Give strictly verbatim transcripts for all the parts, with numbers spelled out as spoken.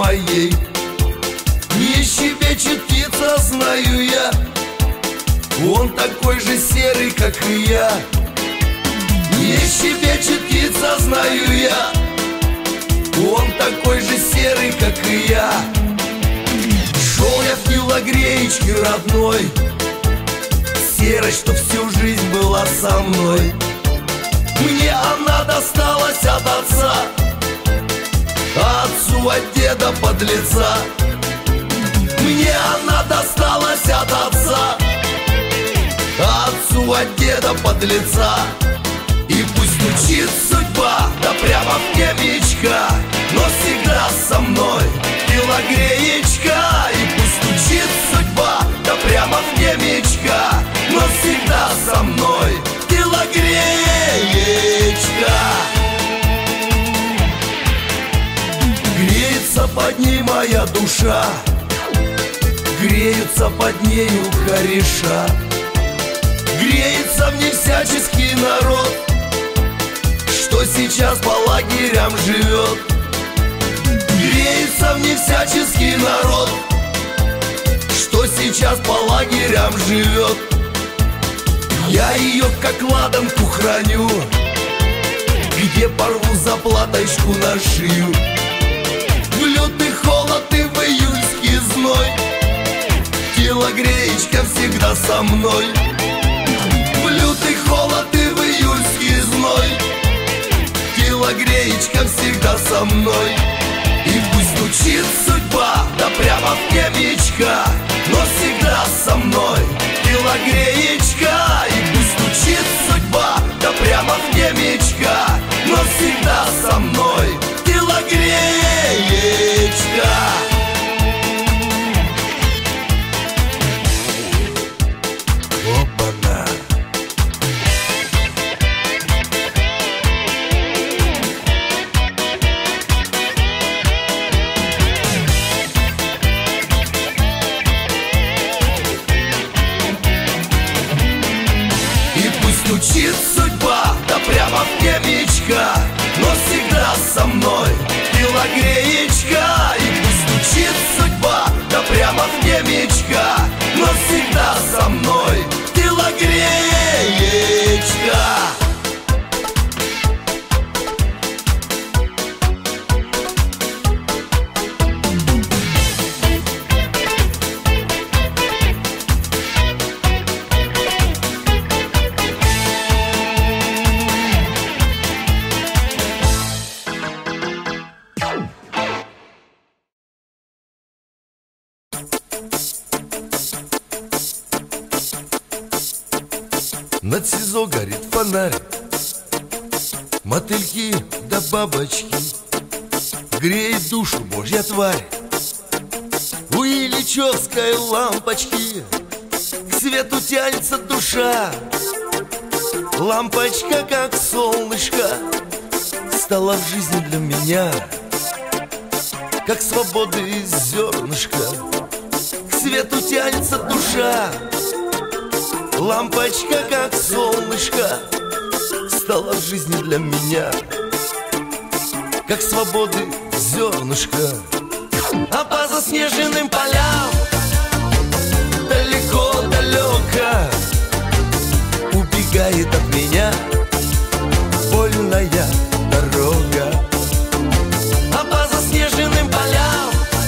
моей. Не щебечет птица, знаю я, он такой же серый, как и я. Не щебечет птица, знаю я, он такой же серый, как и я. Шел я в телогреечке родной, серой, что всю жизнь была со мной. Мне она досталась от отца, а отцу от деда подлеца. Мне она досталась от отца, а отцу от деда подлеца. И пусть стучит судьба, да прямо в темечко, но всегда со мной телогреечка. И пусть стучит судьба, да прямо в темечко, но всегда со мной телогреечка. Греется под ней моя душа, греются под нею кореша. Греется в ней всяческий народ, что сейчас по лагерям живет. Греется в ней всяческий народ, что сейчас по лагерям живет. Я ее как ладанку храню, где порву заплаточку на шию. В лютый холод и в июльский зной телогреечка всегда со мной. В лютый холод и в июльский зной телогреечка всегда со мной. И пусть стучит судьба, да прямо в темечко, но всегда со мной телогреечка. И пусть стучит судьба, да прямо в темечко, но всегда со мной телогреечка. Опа-на! Стучит судьба, да прямо в темечко, но всегда со мной телогреечка. И пусть стучит судьба, да прямо в темечко, но всегда со мной телогреечка. Над СИЗО горит фонарь, мотыльки да бабочки, греет душу божья тварь. У ильичевской лампочки к свету тянется душа. Лампочка, как солнышко, стала в жизни для меня, как свободы зернышко. К свету тянется душа. Лампочка, как солнышко, стала в жизни для меня, как свободы зернышко. А по заснеженным полям далеко-далеко убегает от меня вольная дорога. А по заснеженным полям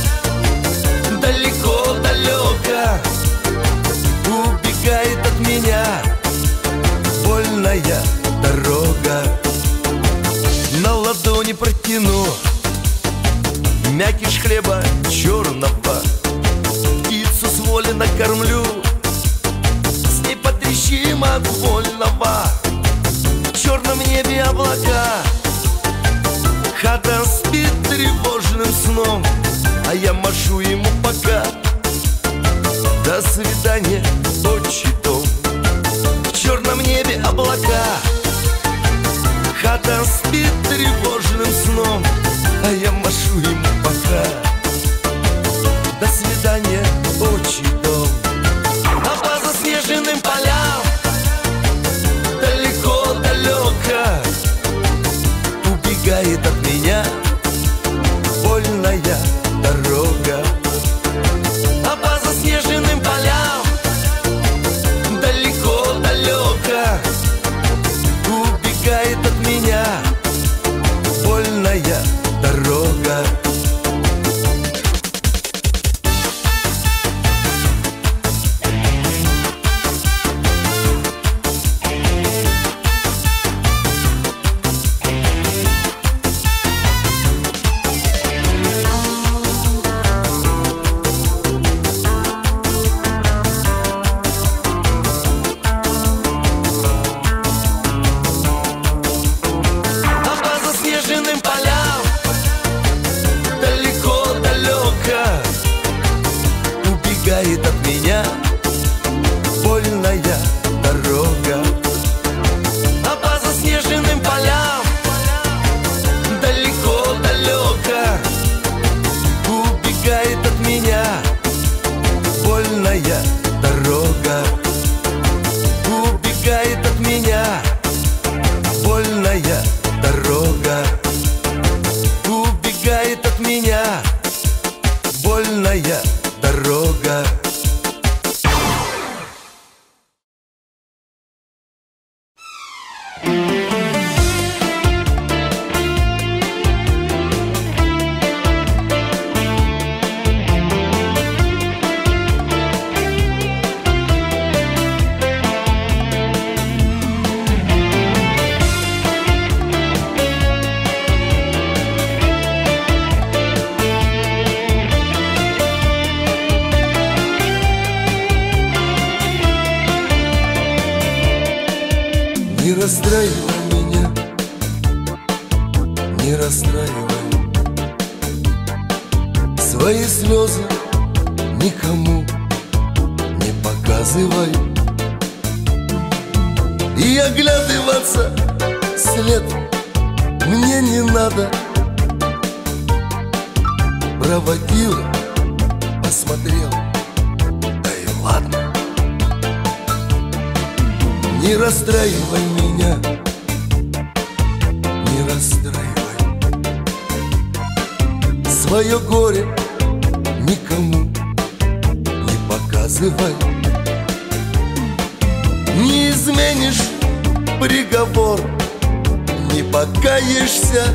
далеко-далеко убегает от меня вольная дорога. На ладони протяну мякиш хлеба черного, птицу с воли накормлю, с ней потрещим от вольного. В черном небе облака, хата спит тревожным сном, а я машу ему пока. До свидания, отчий дом. В черном небе облака, хата спит тревожным сном, а я машу ему пока. До свидания, отчий дом. А по заснеженным полям далеко-далеко убегает от меня вольная дорога. расстраивай меня, не расстраивай. Свои слезы никому не показывай. И оглядываться след мне не надо. Проводила, посмотрел, да и ладно. Не расстраивай меня, не расстраивай. Свое горе никому не показывай. Не изменишь приговор, не покаешься.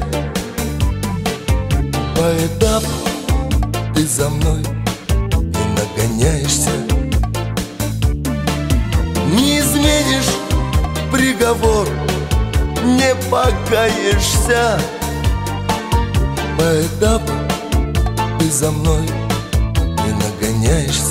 По этапу ты за мной не нагоняешься. Не изменишь приговор, не покаешься. По этапу ты за мной не нагоняешься.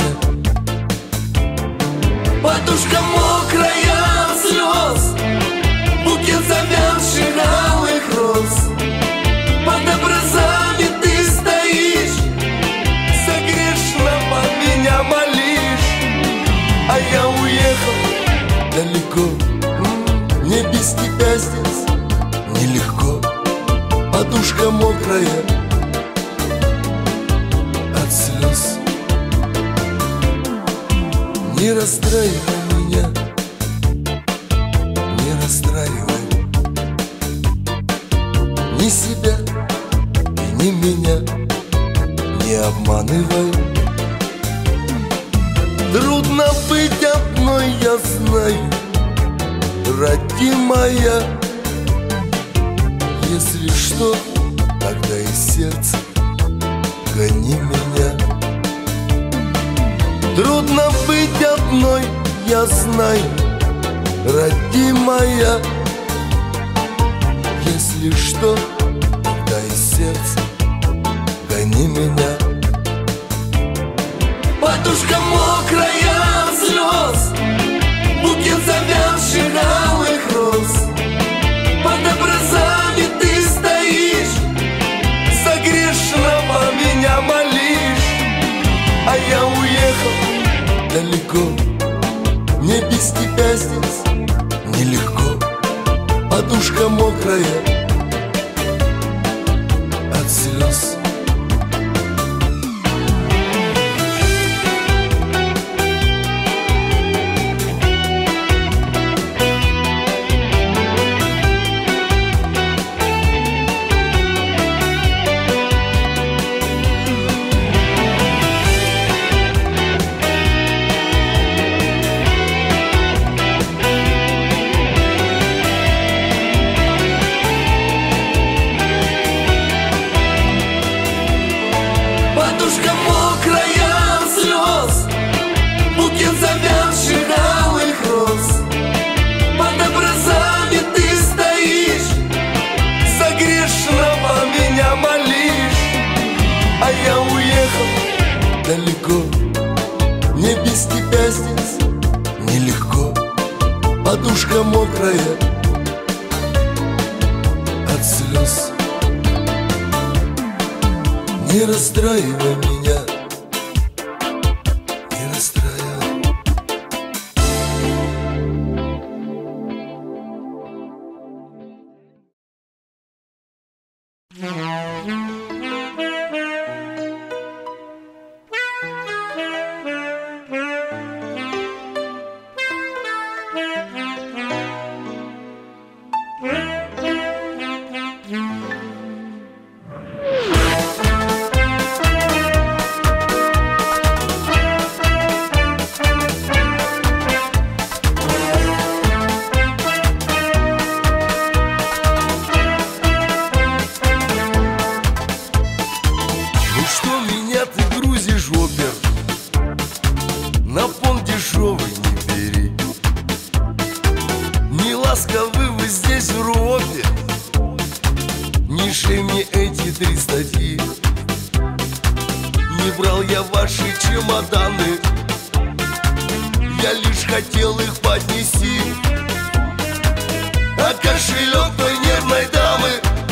Подушка мокрая от слез, букет завянших алых роз. Под образами ты стоишь, согрешного меня молишь. А я уехал далеко, мне без тебя здесь нелегко. Подушка мокрая от слез. Не расстраивай меня, не расстраивай. Ни себя и ни меня не обманывай. Трудно быть одной, я знаю, родимая. Если что, тогда из сердца гони меня. Трудно быть одной, я знаю, родимая. Если что, тогда из сердца гони меня. Подушка мокрая от слез, букет завянших алых роз. Под образами ты стоишь, согрешного меня молишь. А я уехал далеко, мне без тебя здесь нелегко. Подушка мокрая от слез. Подушка мокрая от слез, букет завянших алых роз. Под образами ты стоишь, согрешного меня молишь. А я уехал далеко, мне без тебя здесь нелегко. Подушка мокрая от слез. Не расстраивай меня, не расстраивай. Ласковы вы здесь в ропе, ниже мне эти три статьи. Не брал я ваши чемоданы, я лишь хотел их поднести. а кошелек той нервной дамы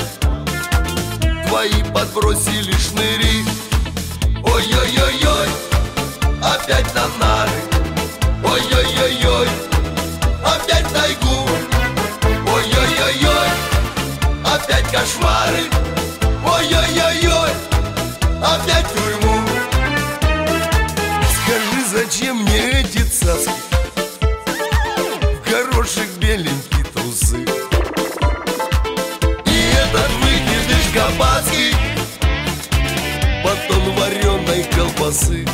твои подбросили шныри. Ой-ой-ой-ой, опять на нары. Ой-ой-ой-ой, опять в тайгу. Ой-ой-ой-ой, опять кошмары. Ой-ой-ой-ой, опять в тюрьму. Скажи, зачем мне эти цаски, в горошек беленькие трусы и этот выкидыш кабацкий, батон вареной колбасы?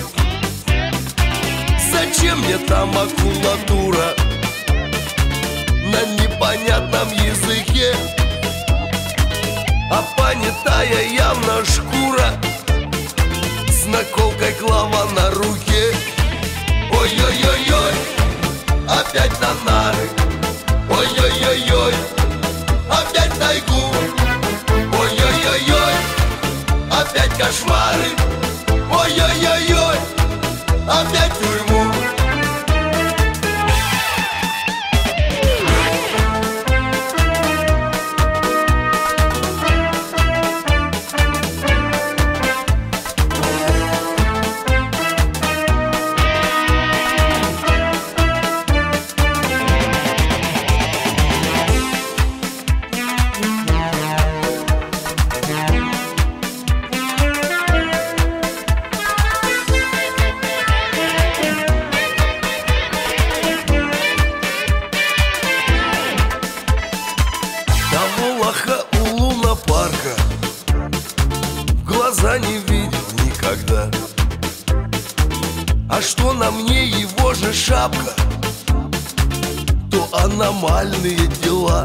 Зачем мне там макулатура на непонятном языке, а понятая явно шкура с наколкой клава на руке? Ой-ой-ой-ой, опять на нары. Ой-ой-ой-ой, опять в тайгу. Ой-ой-ой-ой, опять кошмары. Ой-ой-ой-ой, опять в тюрьму. Не видел никогда. А что на мне его же шапка, то аномальные дела.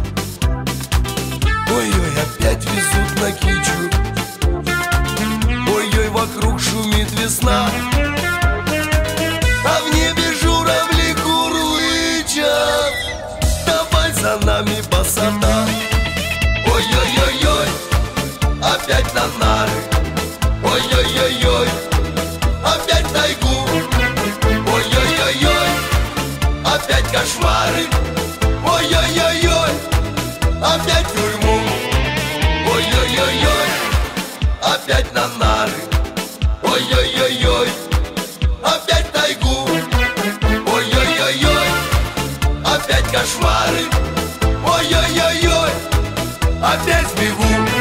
Ой-ой, опять везут на кичу. Ой-ой, вокруг шумит весна, а в небе журавли курлычат. Давай за нами босота. Ой-ой-ой-ой, опять на нары. Ой-ой-ой-ой, опять в тайгу. Ой-ой-ой-ой, опять кошмары. Ой-ой-ой-ой, опять в тюрьму. Ой-ой-ой-ой, опять на нары. Ой-ой-ой-ой, опять в тайгу. Ой-ой-ой-ой, опять кошмары. Ой-ой-ой-ой, опять сбегу.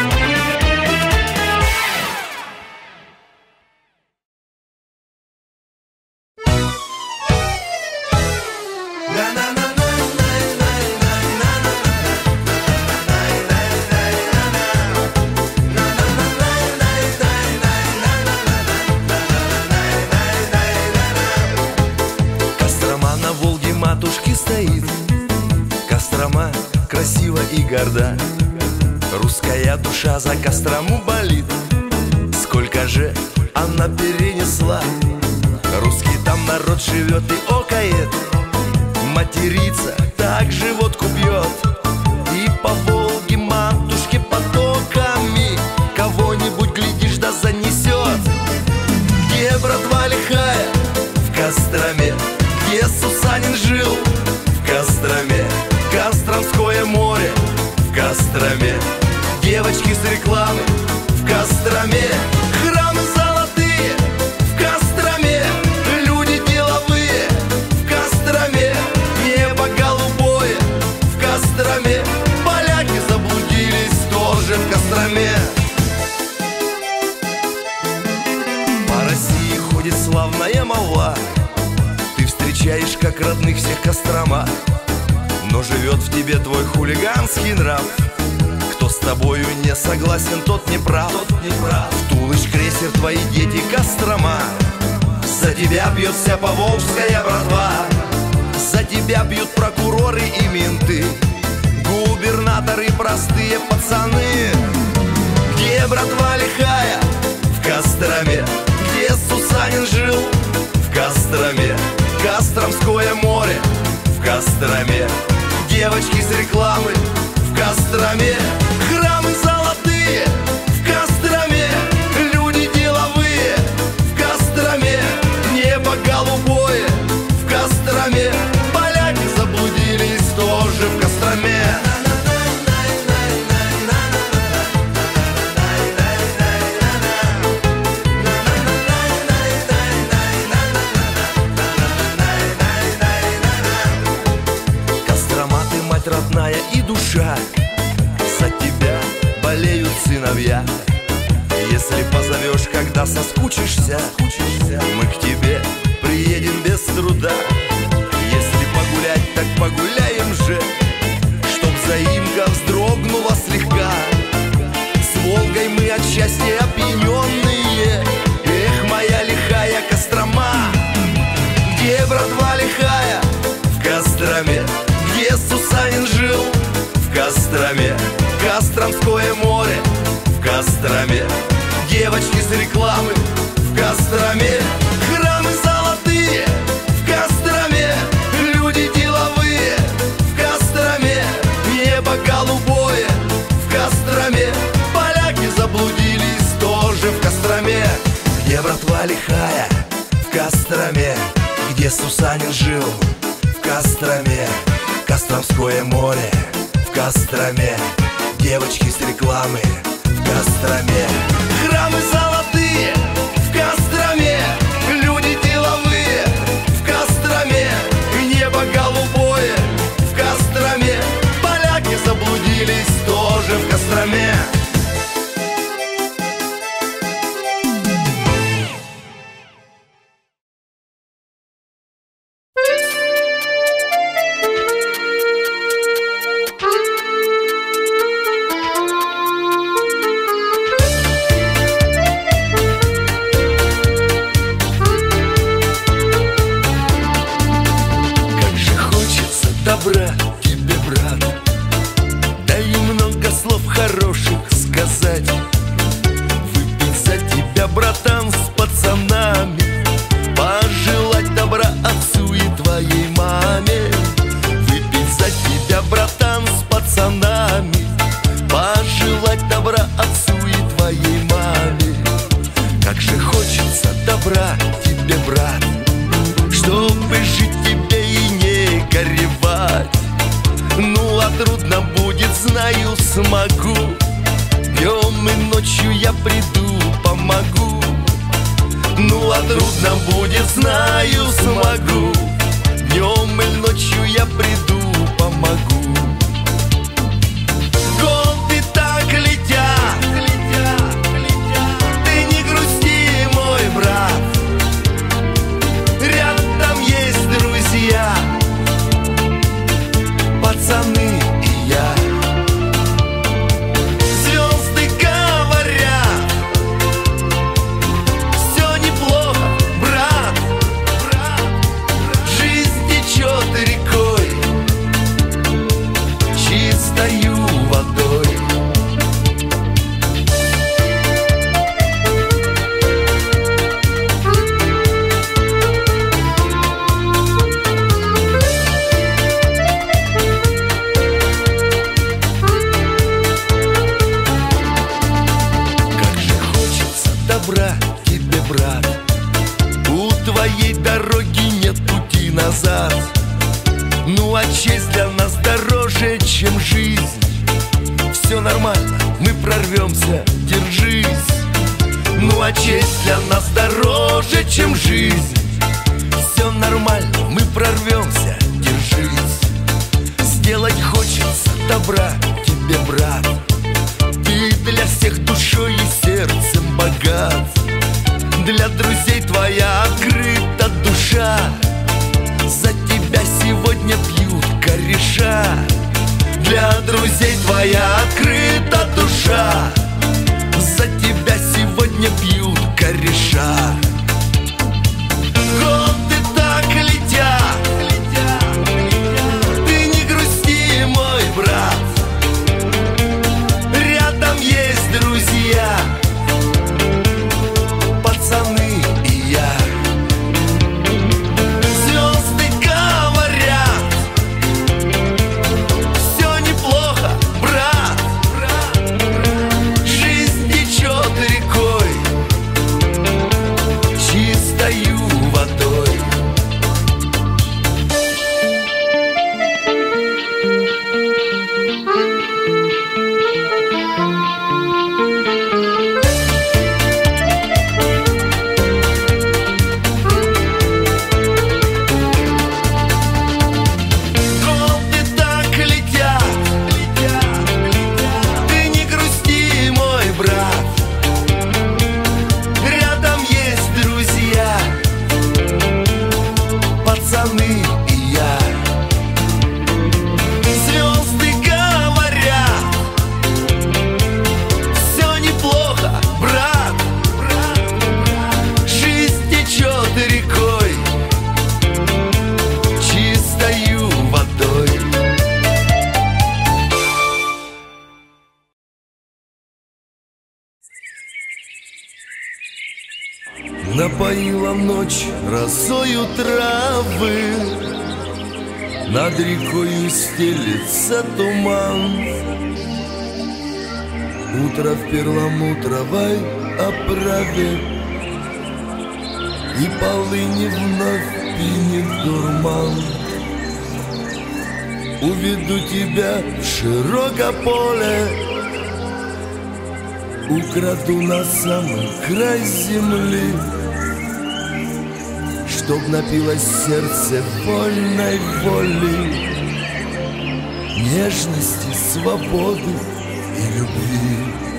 Стоит Кострома, красива и горда. Русская душа за Кострому болит. Сколько же она перенесла. Русский там народ живет и окает, матерится, так животку бьет. И по Волге матушке потоками кого-нибудь, глядишь, да занесет. Где братва лихая? В Костроме. Где Сусанин жил? В Костроме. Костромское море в Костроме. Девочки с рекламы в Костроме. Храмы золотые в Костроме. Люди деловые в Костроме. Небо голубое в Костроме. Поляки заблудились тоже в Костроме. По России ходит славная молва. Ты встречаешь как родных всех Кострома. Но живет в тебе твой хулиганский нрав. Кто с тобою не согласен, тот не прав. В Тулыч, крейсер, твои дети Кострома. За тебя бьет вся поволжская братва. За тебя бьют прокуроры и менты, губернаторы, простые пацаны. Где братва лихая? В Костроме. Где Сусанин жил? В Костроме. Костромское море в Костроме. Девочки с рекламы в Костроме. Храмы золотые в Костроме. Люди деловые в Костроме. Небо голубое в Костроме. Поляки заблудились тоже в Костроме. родная и душа. За тебя болеют сыновья. Если позовешь, когда соскучишься, мы к тебе приедем без труда. Если погулять, так погуляем же, чтоб заимка вздрогнула слегка. С Волгой мы от счастья опьяненные. Эх, моя лихая Кострома. Где братва лихая? В Костроме. Где Сусанин жил? В Костроме. Костромское море в Костроме. Девочки с рекламы в Костроме. Храмы золотые в Костроме. Люди деловые в Костроме. Небо голубое в Костроме. Поляки заблудились тоже в Костроме. Где братва лихая? В Костроме. Где Сусанин жил? В Костроме. Костромское море в Костроме. Девочки с рекламы в Костроме. Храмы золотые в Костроме. Люди деловые в Костроме. Небо голубое в Костроме. Поляки заблудились тоже в Костроме. Добра тебе, брат, да и много слов хороших сказать. Выпить за тебя, братан, с пацанами, пожелать добра отцу и твоей маме. Выпить за тебя, братан, с пацанами, пожелать добра отцу и твоей маме. Как же хочется добра тебе, брат, чтобы жить тебе и не горевать. Ну а трудно будет, знаю, смогу. Днем и ночью я приду, помогу. Ну а трудно будет, знаю, смогу. Днем и ночью я приду, помогу. Годы так летят, ты не грусти, мой брат. Рядом есть друзья, пацаны и я. Звезды говорят, все неплохо, брат. Жизнь течет рекой, чистою водой. Добра тебе, брат, у твоей дороги нет пути назад. Ну а честь для нас дороже, чем жизнь. Все нормально, мы прорвемся, держись. Ну а честь для нас дороже, чем жизнь. Все нормально, мы прорвемся, держись. Сделать хочется добра тебе, брат. Ты для всех душой и сердцем богат. Для друзей твоя открыта душа. За тебя сегодня пьют кореша. Для друзей твоя открыта душа. За тебя сегодня пьют кореша. Годы так летят, ты не грусти, мой брат. Рядом есть друзья, пацаны и я. Звезды говорят, все неплохо, брат. Жизнь течет рекой, Напоила ночь росою травы, над рекою стелится туман. Утро в перламутровой оправе, и полыни вновь пьянит дурман. Уведу тебя в широкое поле, украду на самый край земли, чтоб напилось сердце вольной воли, нежности, свободы и любви.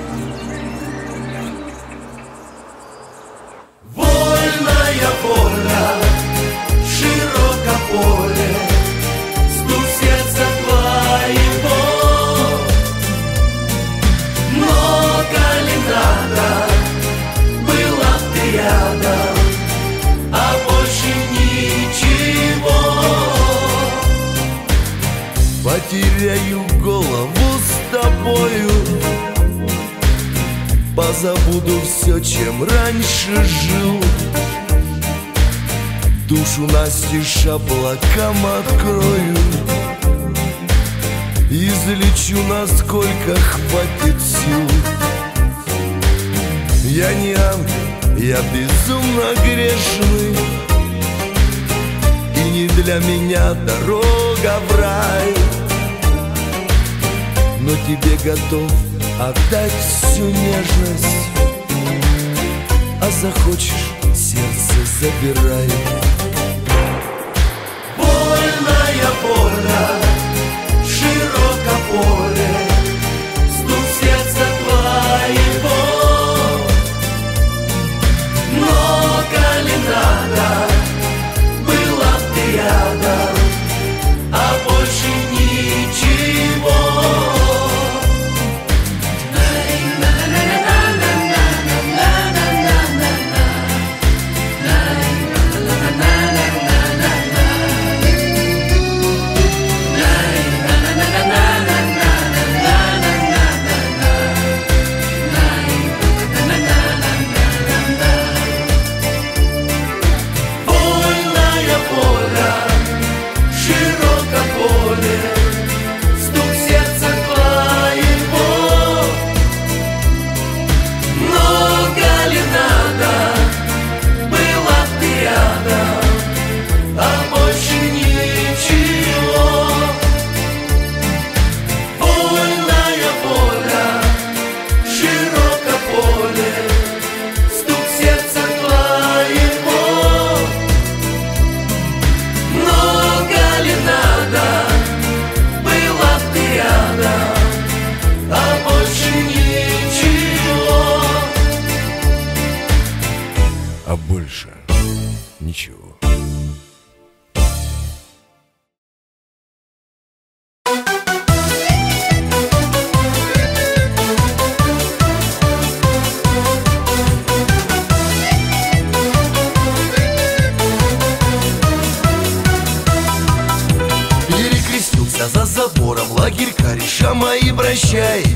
Вольная воля, широко поле, стук сердца твоего. Много ли надо, была ты рядом, а больше ничего. Потеряю голову с тобою, позабуду все, чем раньше жил. Душу настежь облакам открою, излечу, насколько хватит сил. Я не ангел, я безумно грешный, и не для меня дорога в рай. Но тебе готов отдать всю нежность, а захочешь, сердце забирай. Вольная воля, широко поле, стук сердца твоего. Много ли надо, была ты рядом, а больше ничего. Ничего. Перекрестился за забором лагерь кореша мои, прощай.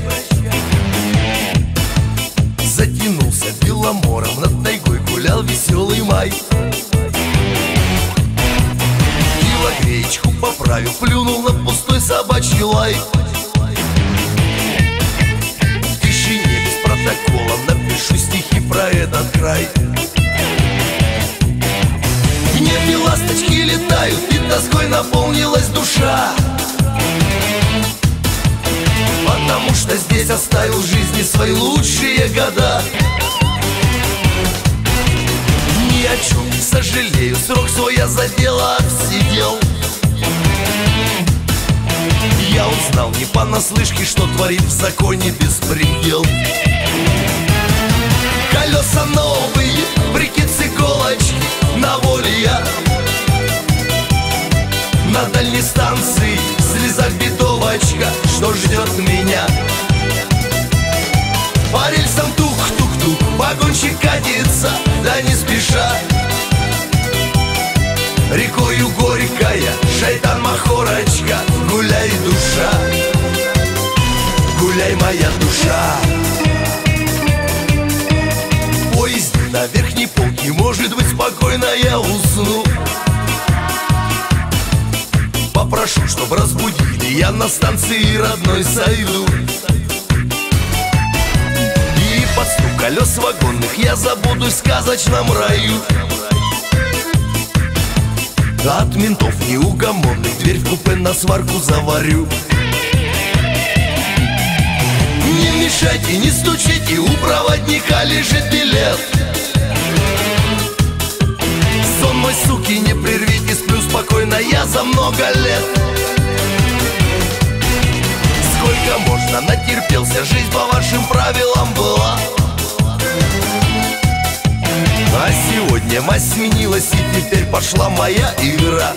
Затянулся беломором, над тайгой гулял веселый май. Греечку поправил, плюнул на пустой собачий лай. В тишине без протокола напишу стихи про этот край. В небе ласточки летают, и тоской наполнилась душа, потому что здесь оставил в жизни свои лучшие года. Ни о чем не сожалею, срок свой я за дело отсидел. Я узнал не понаслышке, что творит в законе беспредел. Колеса новые, брикет с иголочки, на воле я. На дальней станции слезах бедовочка, что ждет меня. По рельсам тух-тух-тух, вагончик катится, да не спеша. Рекою горькая, шайтан-махорочка, гуляй, душа, гуляй, моя душа. Поезд на верхней полки, может быть, спокойно я усну. Попрошу, чтоб разбудили, я на станции родной сойду. И под стук колес вагонных я забудусь в сказочном раю. От ментов неугомонных дверь в купе на сварку заварю. Не мешайте, не стучите, у проводника лежит билет. Сон мой, суки, не прервите, сплю спокойно я за много лет. Сколько можно, натерпелся, жизнь по вашим правилам была. А сегодня мать сменилась, и теперь пошла моя игра.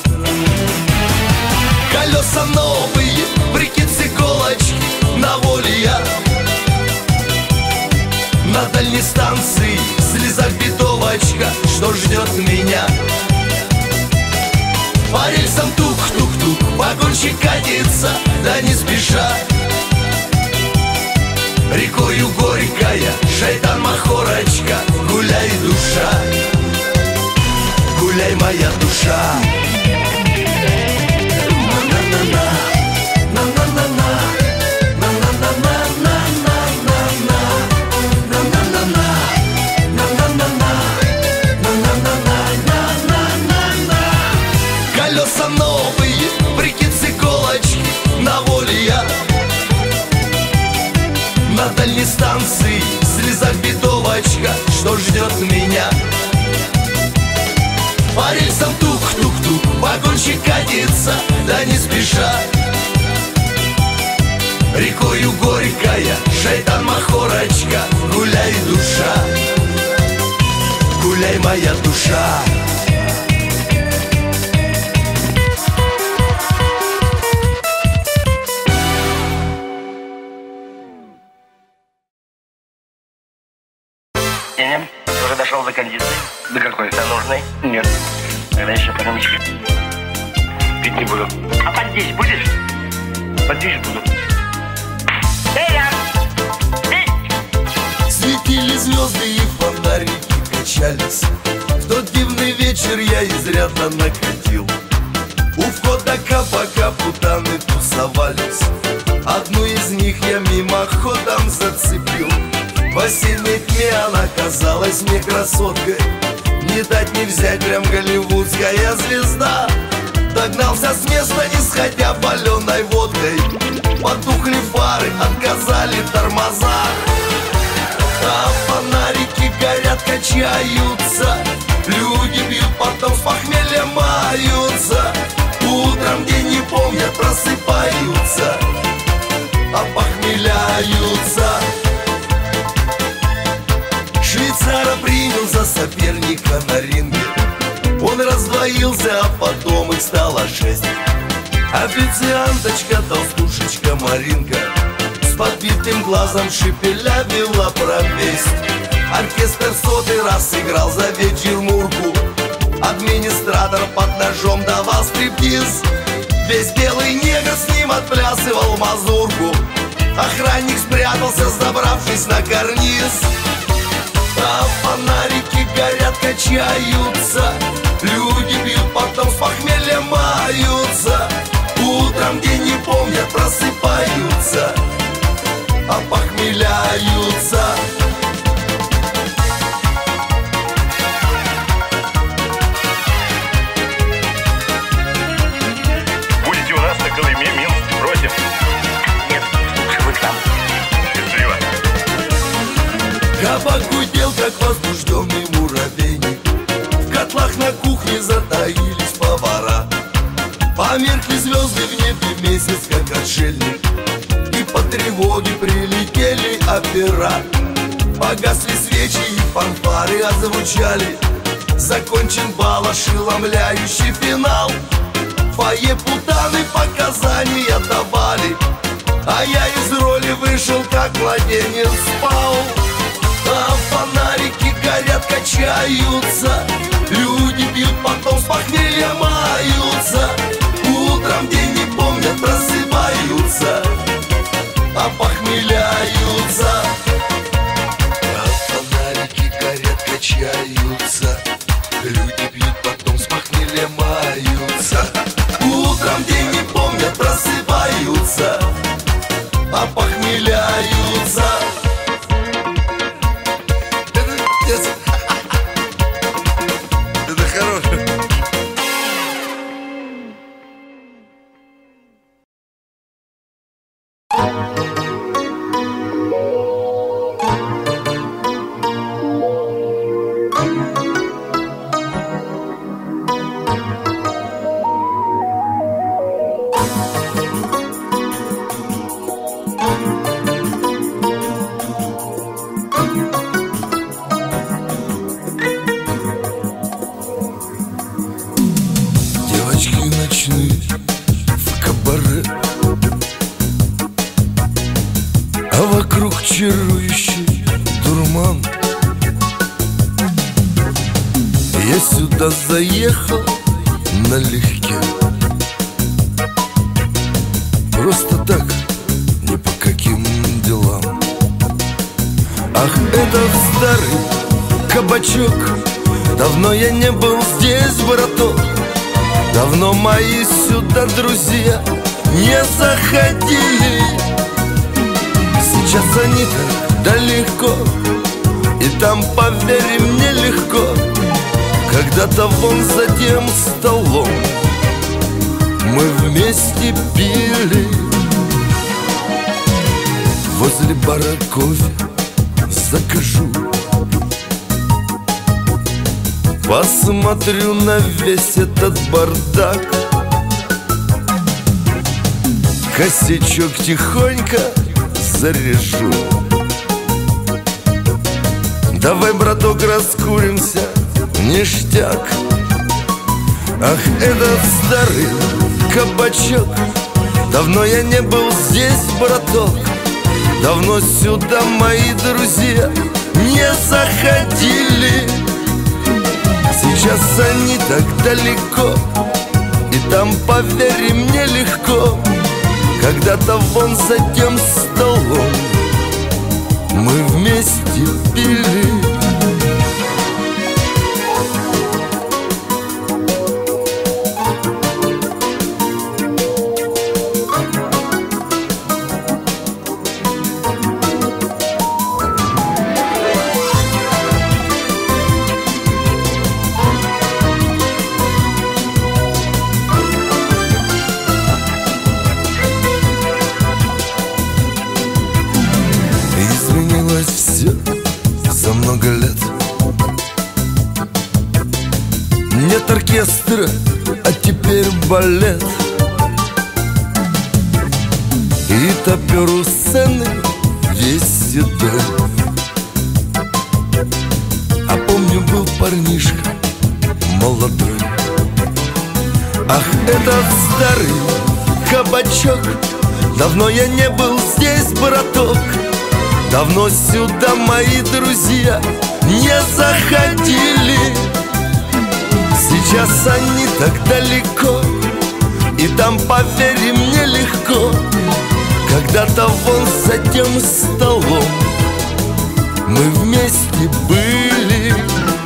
Колеса новые, прикид с иголочки, на воле я. На дальней станции в слезах битовочка, что ждет меня. По рельсам тук-тук-тук, вагончик катится, да не спеша. Рекою горькая, шайтан махорочка, гуляй, душа, гуляй, моя душа. Колеса новые, прикид с иголочки, на воле я. На дальней станции в слезах битовочка, что ждет меня. По рельсам тук-тук-тук, вагончик катится, да не спеша. Рекою горькая, шайтан махорочка, гуляй, душа, гуляй, моя душа. Нет, ты уже дошел до кондиции? До какой? До нужной? Нет. Тогда еще по рюмочке. Пить не буду. А подпить будешь? Подпить буду. Светили звезды и фонарики качались. В тот дивный вечер я изрядно накатил. У входа кабака путаны тусовались. Одну из них я мимоходом зацепил. В осенней тьме она казалась мне красоткой. Не дать не взять, прям голливудская звезда. Догнался с места, не сходя паленой водкой. Потухли фары, отказали тормоза. А фонарики горят, качаются. Люди бьют, потом с похмелья маются. Утром день не помнят, просыпаются, опохмеляются. Швейцара принял за соперника на ринге. Он раздвоился, а потом их стало шесть. Официанточка, толстушечка Маринка с подбитым глазом шепелявила про месть. Оркестр сотый раз играл за вечермурку. Администратор под ножом давал стриптиз. Весь белый негр с ним отплясывал мазурку. Охранник спрятался, забравшись на карниз. А фонарики горят, качаются. Люди бьют, потом с похмелья маются. Утром день не помнят, просыпаются, опохмеляются. Будете у нас на Колыме, Минск, против? Нет, лучше вы к нам. Счастливо. Кабак гудел, как возбужденный муравейник. В котлах на кухне затаились повара. Померкли звезды в небе, месяц как отшельник. И по тревоге прилетели опера. Погасли свечи и фанфары озвучали. Закончен бал, ошеломляющий финал. В фойе путаны показания давали. А я из роли вышел, как младенец спал. А фонарики горят, качаются. Люди бьют, потом с похмелья маются. Утром день не помнят, просыпаются, опохмеляются. А фонарики горят, качаются. Девочки ночные в кабаре, а вокруг чарующий дурман. Я сюда заехал налегке, просто так, не по каким делам. Ах, этот старый кабачок, давно я не был здесь, браток. Давно мои сюда друзья не заходили. Сейчас они так далеко, и там, поверь мне, легко. Когда-то вон за тем столом мы вместе пили. Возле бара кофе закажу, посмотрю на весь этот бардак. Косячок тихонько заряжу. Давай, браток, раскуримся, ништяк. Ах, этот старый кабачок, давно я не был здесь, браток. Давно сюда мои друзья не заходили. Сейчас они так далеко, и там, поверь мне, легко. Когда-то вон за тем столом мы вместе пили. Изменилось все за много лет. Нет оркестра, а теперь балет. И топер у сцены весь седой. А помню, был парнишка молодой. Ах, этот старый кабачок, давно я не был здесь, браток. Давно сюда мои друзья не заходили. Сейчас они так далеко, и там, поверь мне, легко. Когда-то вон за тем столом мы вместе были.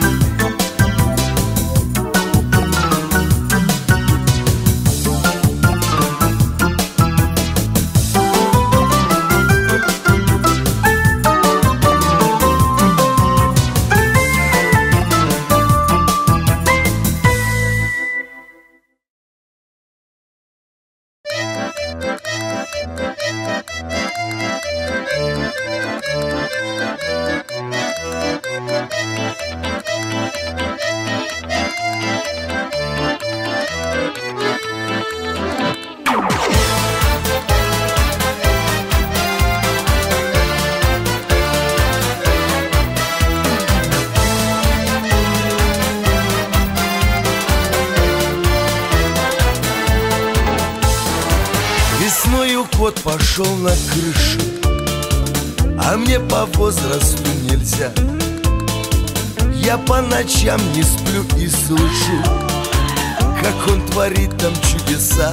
Весною кот пошел на крышу, а мне по возрасту нельзя. Я по ночам не сплю и слышу, как он творит там чудеса.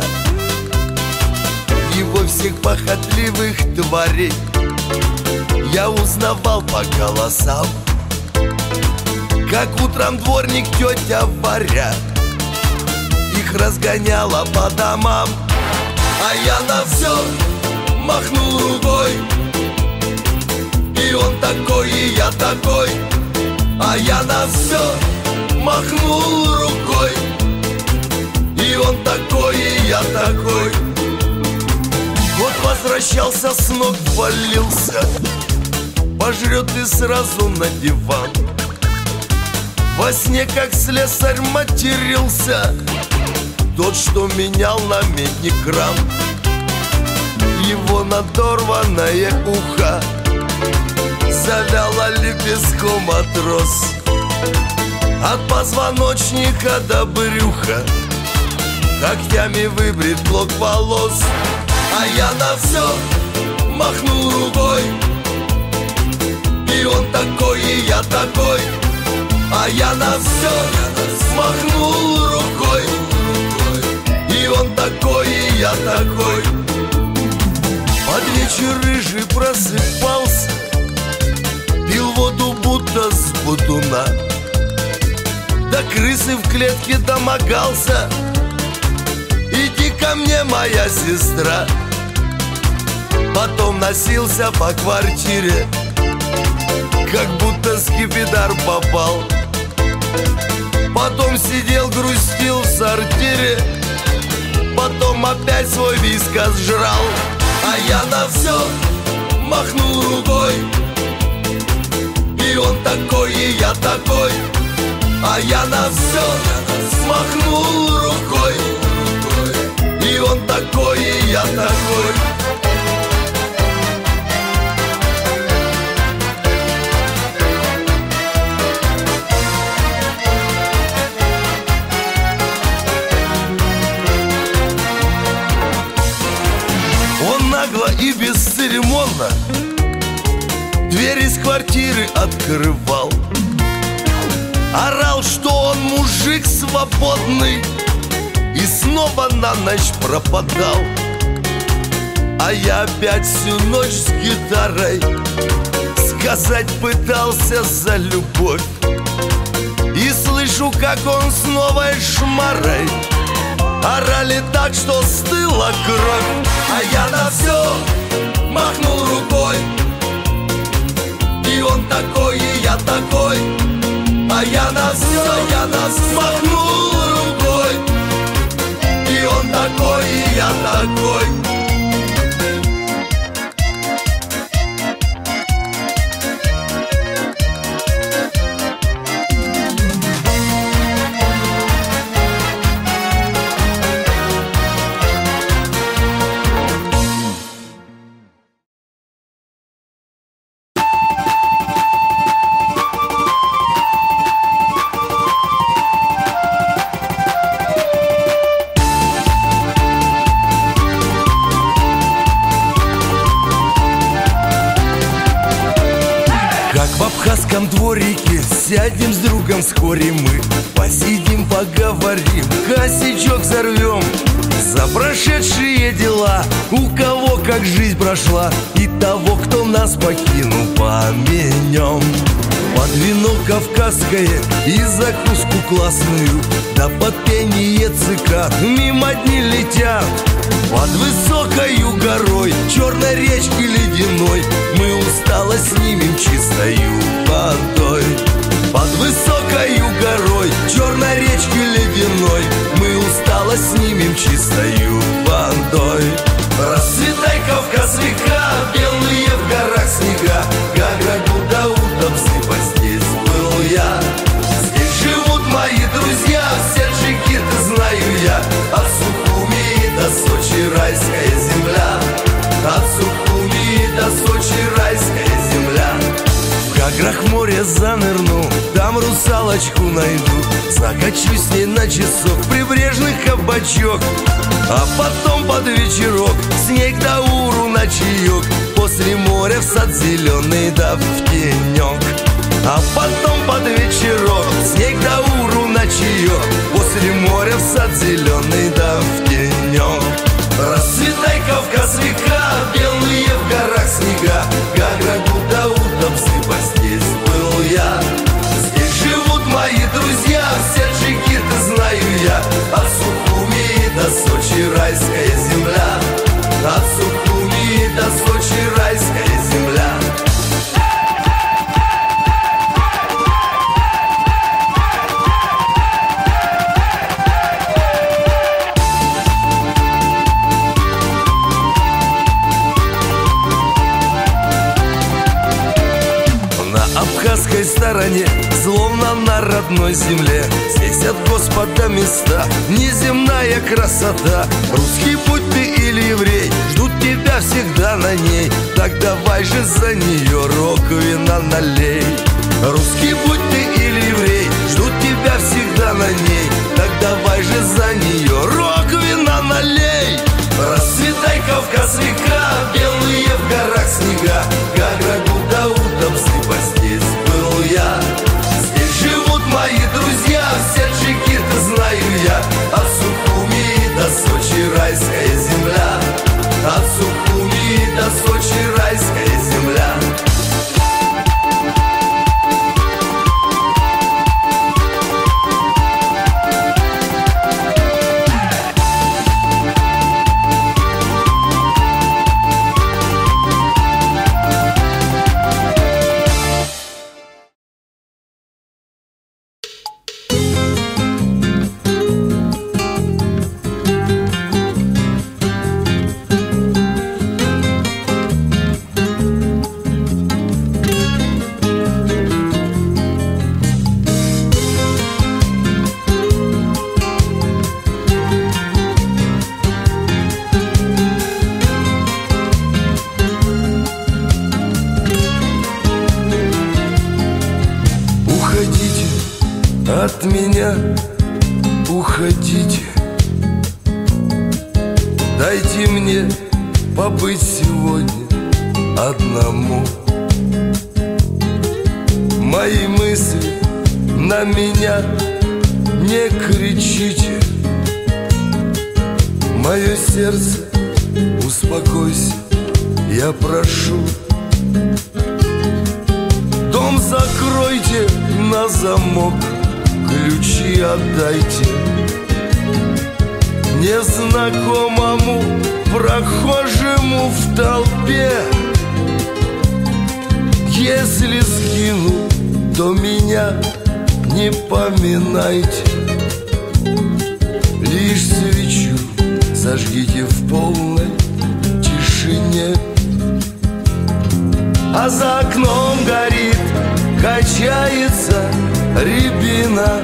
Его всех похотливых тварей я узнавал по голосам, как утром дворник, тетя Варя их разгоняла по домам. А я на все махнул рукой, и он такой, и я такой. А я на все махнул рукой, и он такой, и я такой. Вот возвращался с ног, валился, пожрет и сразу на диван. Во сне, как слесарь, матерился, тот, что менял намедни кран. Его надорванное ухо завяло лепестком от роз. От позвоночника до брюха когтями выбрит клок волос. А я на все махнул рукой, и он такой, и я такой. А я на все махнул рукой, и он такой, и я такой. Под вечер рыжий просыпался, пил воду будто с бутуна, до крысы в клетке домогался. Иди ко мне, моя сестра. Потом носился по квартире, как будто скипидар попал. Потом сидел, грустил в сортире, потом опять свой вискас жрал. А я на все махнул рукой, и он такой, и я такой. А я на все махнул рукой, и он такой, и я такой. Он нагло и бесцеремонно дверь из квартиры открывал, орал, что он мужик свободный, и снова на ночь пропадал. А я опять всю ночь с гитарой сказать пытался за любовь, и слышу, как он с новой шмарой орали так, что стыла кровь. А я на все махнул рукой, и он такой, и я такой. А я на все, я на все махнул рукой, и он такой, и я такой. В абхазском дворике сядем с другом вскоре мы, посидим, поговорим, косячок взорвем за прошедшие дела, у кого как жизнь прошла, и того, кто нас покинул, помянем. Под вино кавказское и закуску классную, да под пение цикад мимо дни летят. Под высокою горой, черной речки ледяной, мы усталость снимем чистою водой. Под высокою горой, черной речки ледяной, мы усталость снимем чистою водой. Расцветай, Кавказ, века, белые в горах снега, Гагра, Гудауда, Бзыба, здесь был я. Здесь живут мои друзья, все джигиты знаю я, от Сухуми до Сочи райская земля, от Сухуми до Сочи райская земля. В Гаграх море занырну, там русалочку найду, закачусь с ней на часок в прибрежный кабачок, а потом под вечерок с ней к Дауру на чаек, после моря в сад зеленый да в тенек. А потом под вечерок с ней к Дауру на чаек, после моря в сад зеленый да в тенек. Расцветай, Кавказ, века, белые в горах снега, Гагра, Гудауда, Бзыба, здесь был я. Здесь живут мои друзья, все джигиты знаю я, от Сухуми до Сочи райская земля, от Сухуми до Сочи райская земля. царской стороне, словно на родной земле. Здесь от Господа места, неземная красота. Русский, будь ты или еврей, ждут тебя всегда на ней. Так давай же за нее рог вина налей. Русский, будь ты или еврей, ждут тебя всегда на ней. Так давай же за нее рог вина налей. Расцветай, Кавказ, река, белые в горах снега. Гаграгу Дауда, Бзыба, здесь был я. Здесь живут мои друзья, все джигиты знаю я. От Сухуми до Сочи райская земля. От Сухуми до Сочи райская земля. От меня уходите, дайте мне побыть сегодня одному. Мои мысли на меня не кричите. Мое сердце, успокойся, я прошу. Дом закройте на замок, ключи отдайте незнакомому прохожему в толпе. Если сгину, то меня не поминайте. Лишь свечу зажгите в полной тишине. А за окном горит, качается рябина.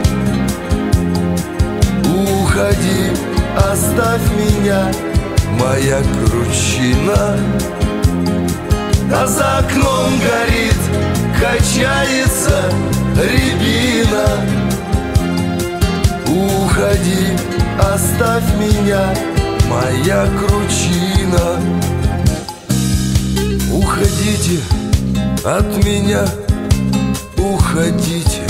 Уходи, оставь меня, моя кручина. А за окном горит, качается рябина. Уходи, оставь меня, моя кручина. Уходите от меня, уходите.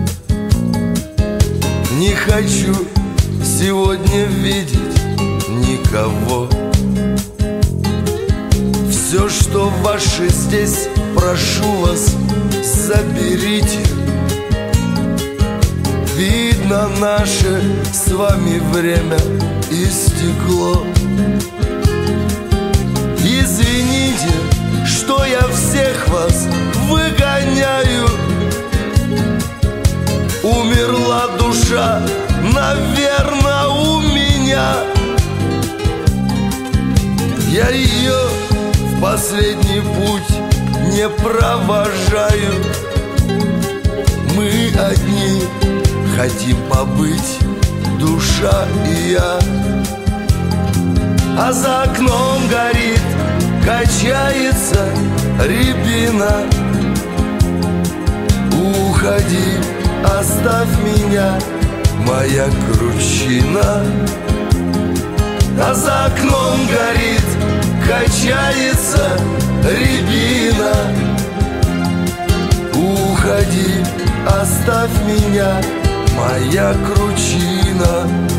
Не хочу сегодня видеть никого. Все, что ваше здесь, прошу вас, заберите. Видно, наше с вами время истекло. Извините, что я всех вас выгоняю. Умерла душа, наверное, у меня. Я ее в последний путь не провожаю. Мы одни хотим побыть, душа и я. А за окном горит, качается рябина. Уходи, оставь меня, моя кручина. А за окном горит, качается рябина. Уходи, оставь меня, моя кручина.